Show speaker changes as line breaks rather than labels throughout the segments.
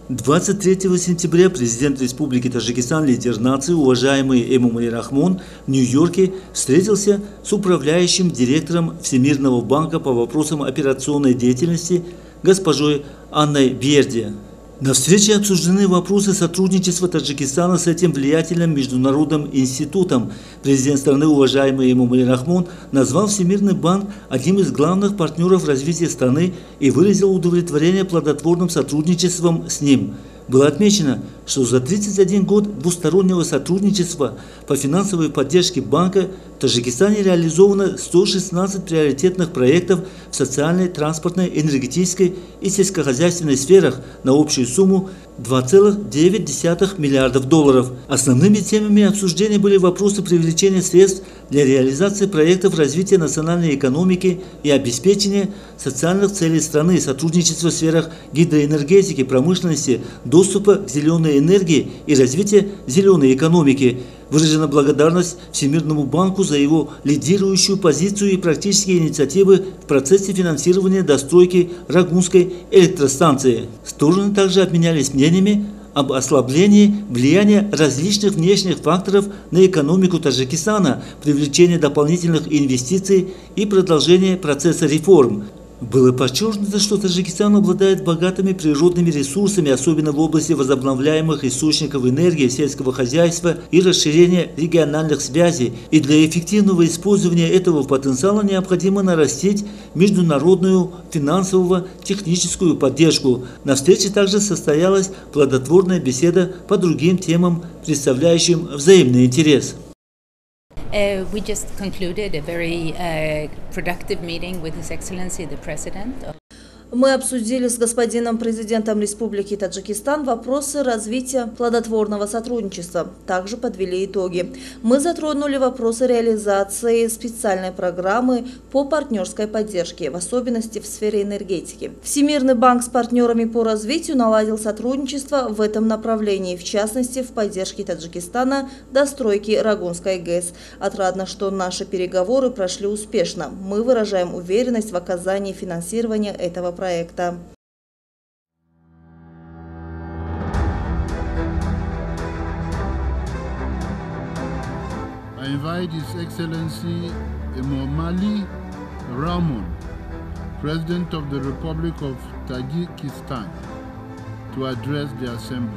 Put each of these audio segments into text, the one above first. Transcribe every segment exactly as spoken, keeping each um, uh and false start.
двадцать третьего сентября президент Республики Таджикистан, лидер нации, уважаемый Эмомали Рахмон, в Нью-Йорке встретился с управляющим директором Всемирного банка по вопросам операционной деятельности госпожой Анной Берди. На встрече обсуждены вопросы сотрудничества Таджикистана с этим влиятельным международным институтом. Президент страны, уважаемый Эмомали Рахмон, назвал Всемирный банк одним из главных партнеров развития страны и выразил удовлетворение плодотворным сотрудничеством с ним. Было отмечено, что за тридцать один год двустороннего сотрудничества по финансовой поддержке банка в Таджикистане реализовано сто шестнадцать приоритетных проектов в социальной, транспортной, энергетической и сельскохозяйственной сферах на общую сумму два целых девять десятых миллиардов долларов. Основными темами обсуждения были вопросы привлечения средств для реализации проектов развития национальной экономики и обеспечения социальных целей страны, сотрудничества в сферах гидроэнергетики, промышленности, доступа к зеленой энергии и развития зеленой экономики. Выражена благодарность Всемирному банку за его лидирующую позицию и практические инициативы в процессе финансирования достройки Рагунской электростанции. Стороны также обменялись мнениями об ослаблении влияния различных внешних факторов на экономику Таджикистана, привлечении дополнительных инвестиций и продолжении процесса реформ. Было подчеркнуто, что Таджикистан обладает богатыми природными ресурсами, особенно в области возобновляемых источников энергии, сельского хозяйства и расширения региональных связей. И для эффективного использования этого потенциала необходимо нарастить международную финансово-техническую поддержку. На встрече также состоялась плодотворная беседа по другим темам, представляющим взаимный интерес.
Uh, we just concluded a very uh, productive meeting with His Excellency the President.
Мы обсудили с господином президентом Республики Таджикистан вопросы развития плодотворного сотрудничества. Также подвели итоги. Мы затронули вопросы реализации специальной программы по партнерской поддержке, в особенности в сфере энергетики. Всемирный банк с партнерами по развитию наладил сотрудничество в этом направлении, в частности в поддержке Таджикистана достройки Рагунской ГЭС. Отрадно, что наши переговоры прошли успешно. Мы выражаем уверенность в оказании финансирования этого проекта. проекта.
I invite His Excellency Emomali Rahmon, President of the Republic of Tajikistan, to address the Assembly.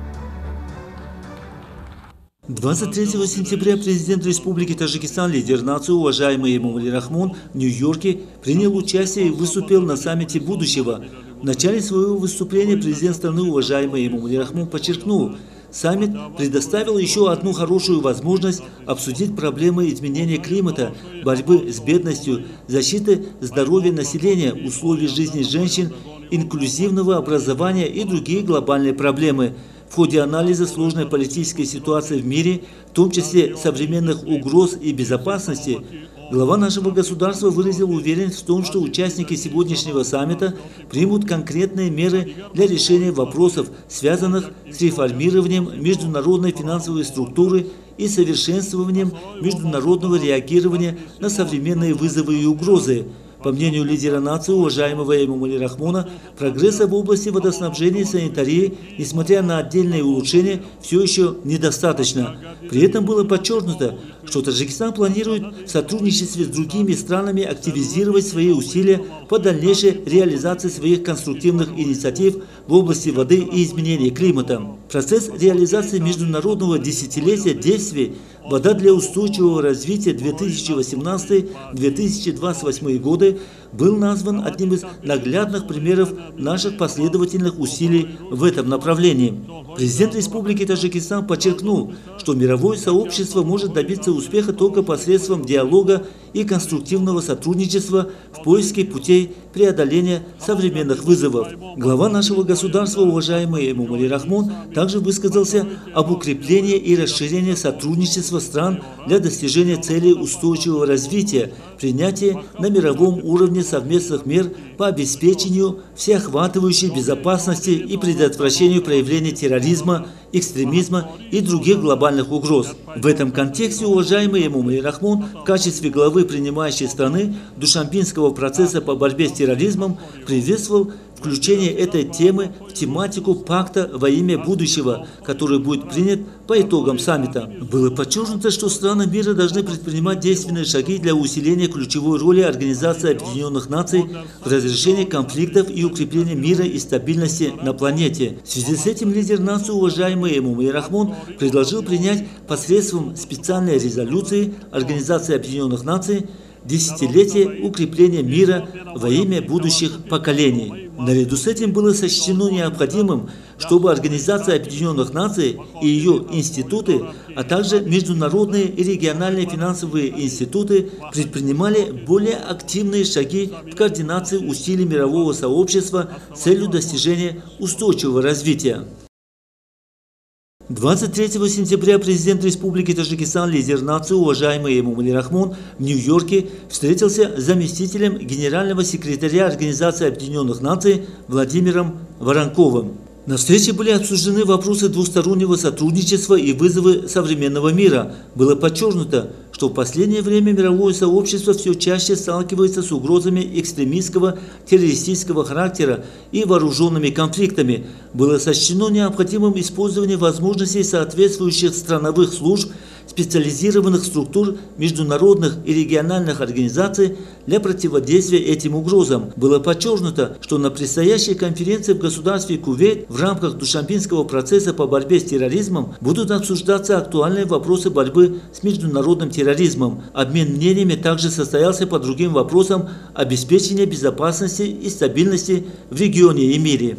двадцать третьего сентября президент Республики Таджикистан, лидер нации, уважаемый Эмомали Рахмон, в Нью-Йорке принял участие и выступил на саммите будущего. В начале своего выступления президент страны, уважаемый Эмомали Рахмон, подчеркнул, саммит предоставил еще одну хорошую возможность обсудить проблемы изменения климата, борьбы с бедностью, защиты здоровья населения, условий жизни женщин, инклюзивного образования и другие глобальные проблемы. В ходе анализа сложной политической ситуации в мире, в том числе современных угроз и безопасности, глава нашего государства выразил уверенность в том, что участники сегодняшнего саммита примут конкретные меры для решения вопросов, связанных с реформированием международной финансовой структуры и совершенствованием международного реагирования на современные вызовы и угрозы. По мнению лидера нации, уважаемого Эмомали Рахмона, прогресса в области водоснабжения и санитарии, несмотря на отдельные улучшения, все еще недостаточно. При этом было подчеркнуто, что Таджикистан планирует в сотрудничестве с другими странами активизировать свои усилия по дальнейшей реализации своих конструктивных инициатив в области воды и изменения климата. Процесс реализации международного десятилетия действий «Вода для устойчивого развития две тысячи восемнадцатый — две тысячи двадцать восьмой годы» был назван одним из наглядных примеров наших последовательных усилий в этом направлении. Президент Республики Таджикистан подчеркнул, что мировое сообщество может добиться успеха только посредством диалога и конструктивного сотрудничества в поиске путей преодоления современных вызовов. Глава нашего государства, уважаемый Эмомали Рахмон, также высказался об укреплении и расширении сотрудничества стран для достижения целей устойчивого развития, принятия на мировом уровне совместных мер по обеспечению всеохватывающей безопасности и предотвращению проявления терроризма, экстремизма и других глобальных угроз. В этом контексте уважаемый Эмомали Рахмон в качестве главы принимающей страны Душанбинского процесса по борьбе с терроризмом приветствовал включение этой темы в тематику пакта во имя будущего, который будет принят по итогам саммита. Было подчеркнуто, что страны мира должны предпринимать действенные шаги для усиления ключевой роли Организации Объединенных Наций в разрешении конфликтов и укреплении мира и стабильности на планете. В связи с этим лидер нации, уважаемый Эмомали Рахмон, предложил принять посредством специальной резолюции Организации Объединенных Наций десятилетие укрепления мира во имя будущих поколений. Наряду с этим было сочтено необходимым, чтобы Организация Объединенных Наций и ее институты, а также международные и региональные финансовые институты предпринимали более активные шаги в координации усилий мирового сообщества с целью достижения устойчивого развития. двадцать третьего сентября президент Республики Таджикистан, лидер нации, уважаемый Эмомали Рахмон, в Нью-Йорке встретился с заместителем генерального секретаря Организации Объединенных Наций Владимиром Воронковым. На встрече были обсуждены вопросы двустороннего сотрудничества и вызовы современного мира. Было подчеркнуто, что в последнее время мировое сообщество все чаще сталкивается с угрозами экстремистского, террористического характера и вооруженными конфликтами. Было сочтено необходимым использование возможностей соответствующих страновых служб, специализированных структур, международных и региональных организаций для противодействия этим угрозам. Было подчеркнуто, что на предстоящей конференции в государстве Кувейт в рамках Душанбинского процесса по борьбе с терроризмом будут обсуждаться актуальные вопросы борьбы с международным терроризмом. Обмен мнениями также состоялся по другим вопросам обеспечения безопасности и стабильности в регионе и мире.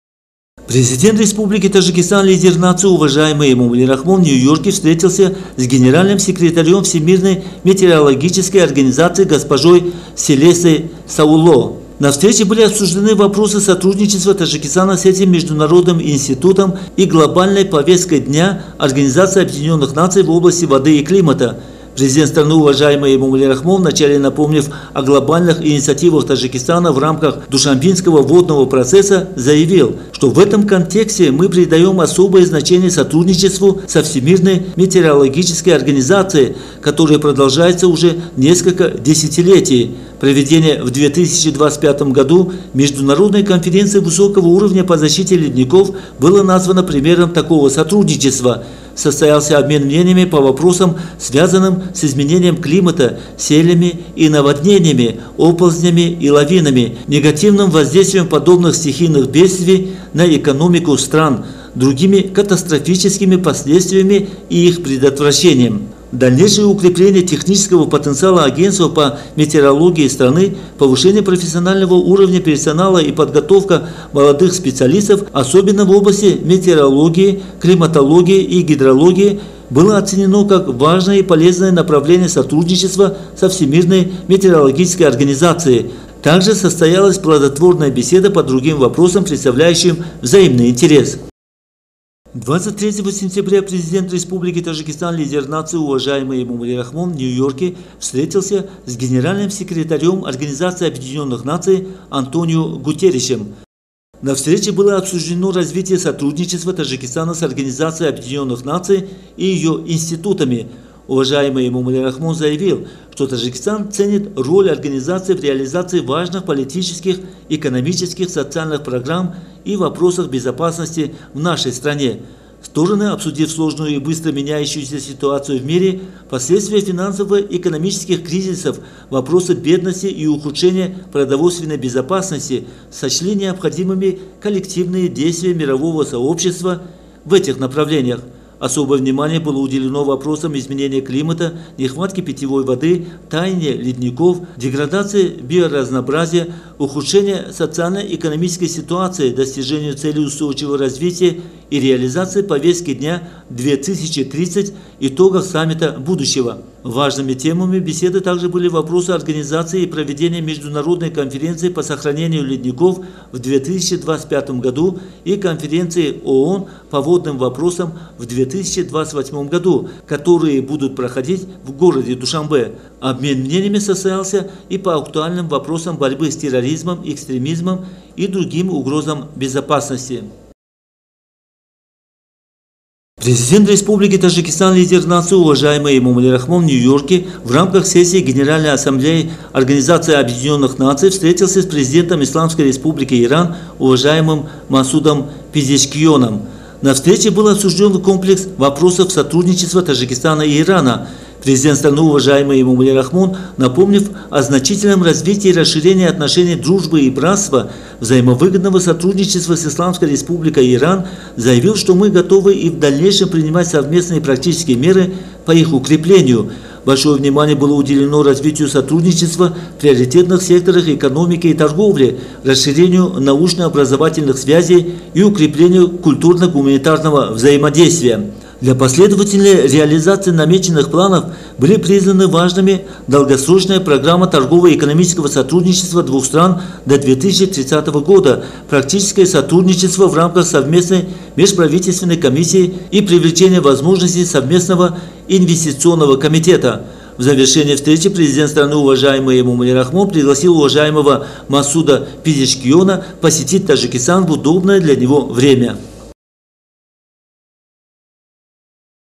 Президент Республики Таджикистан, лидер нации, уважаемый Эмомали Рахмон, в Нью-Йорке встретился с генеральным секретарем Всемирной метеорологической организации госпожой Селесой Сауло. На встрече были обсуждены вопросы сотрудничества Таджикистана с этим международным институтом и глобальной повесткой дня Организации Объединенных Наций в области воды и климата. Президент страны, уважаемый Эмомали Рахмон, вначале напомнив о глобальных инициативах Таджикистана в рамках Душанбинского водного процесса, заявил, что в этом контексте мы придаем особое значение сотрудничеству со Всемирной метеорологической организацией, которая продолжается уже несколько десятилетий. Проведение в две тысячи двадцать пятом году международной конференции высокого уровня по защите ледников было названо примером такого сотрудничества. Состоялся обмен мнениями по вопросам, связанным с изменением климата, селями и наводнениями, оползнями и лавинами, негативным воздействием подобных стихийных бедствий на экономику стран, другими катастрофическими последствиями и их предотвращением. Дальнейшее укрепление технического потенциала агентства по метеорологии страны, повышение профессионального уровня персонала и подготовка молодых специалистов, особенно в области метеорологии, климатологии и гидрологии, было оценено как важное и полезное направление сотрудничества со Всемирной метеорологической организацией. Также состоялась плодотворная беседа по другим вопросам, представляющим взаимный интерес. двадцать третьего сентября президент Республики Таджикистан, лидер нации, уважаемый Эмомали Рахмон, в Нью-Йорке встретился с генеральным секретарем Организации Объединенных Наций Антонио Гутерришем. На встрече было обсуждено развитие сотрудничества Таджикистана с Организацией Объединенных Наций и ее институтами. Уважаемый Эмомали Рахмон заявил, что Таджикистан ценит роль организации в реализации важных политических, экономических, социальных программ и вопросах безопасности в нашей стране. Стороны, обсудив сложную и быстро меняющуюся ситуацию в мире, последствия финансово-экономических кризисов, вопросы бедности и ухудшения продовольственной безопасности, сочли необходимыми коллективные действия мирового сообщества в этих направлениях. Особое внимание было уделено вопросам изменения климата, нехватки питьевой воды, таяния ледников, деградации биоразнообразия, ухудшения социально-экономической ситуации, достижению целей устойчивого развития и реализации повестки дня две тысячи тридцать, итогах саммита будущего. Важными темами беседы также были вопросы организации и проведения международной конференции по сохранению ледников в две тысячи двадцать пятом году и конференции ООН по водным вопросам в две тысячи двадцать восьмом году, которые будут проходить в городе Душанбе. Обмен мнениями состоялся и по актуальным вопросам борьбы с терроризмом, экстремизмом и другим угрозам безопасности. Президент Республики Таджикистан, лидер нации, уважаемый Эмомали Рахмон, в Нью-Йорке в рамках сессии Генеральной Ассамблеи Организации Объединенных Наций встретился с президентом Исламской Республики Иран, уважаемым Масудом Пезешкионом. На встрече был обсужден комплекс вопросов сотрудничества Таджикистана и Ирана. Президент страны, уважаемый Эмомали Рахмон, напомнив о значительном развитии и расширении отношений дружбы и братства, взаимовыгодного сотрудничества с Исламской Республикой Иран, заявил, что мы готовы и в дальнейшем принимать совместные практические меры по их укреплению. Большое внимание было уделено развитию сотрудничества в приоритетных секторах экономики и торговли, расширению научно-образовательных связей и укреплению культурно-гуманитарного взаимодействия. Для последовательной реализации намеченных планов были признаны важными долгосрочная программа торгово-экономического сотрудничества двух стран до две тысячи тридцатого года, практическое сотрудничество в рамках совместной межправительственной комиссии и привлечение возможностей совместного инвестиционного комитета. В завершении встречи президент страны, уважаемый Эмомали Рахмон, пригласил уважаемого Масуда Пезешкиона посетить Таджикистан в удобное для него время.